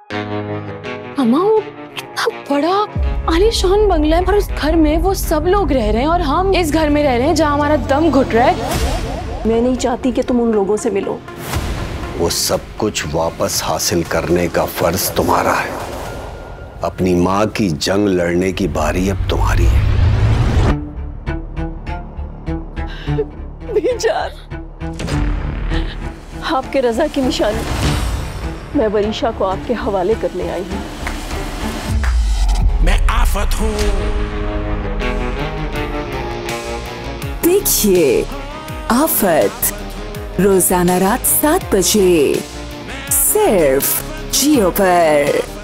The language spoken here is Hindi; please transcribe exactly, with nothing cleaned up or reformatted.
अम्मा वो कितना बड़ा आलीशान बंगला है और उस घर में वो सब लोग रह रहे हैं और हम इस घर में रह रहे हैं जहाँ हमारा दम घुट रहा है। मैं नहीं चाहती कि तुम उन लोगों से मिलो। वो सब कुछ वापस हासिल करने का फर्ज तुम्हारा है। अपनी माँ की जंग लड़ने की बारी अब तुम्हारी है। बीजान, आपके रजा की निशानी मैं वरीशा को आपके हवाले करने आई हूँ। मैं आफत हूँ। देखिए आफत रोजाना रात सात बजे सिर्फ जियो पर।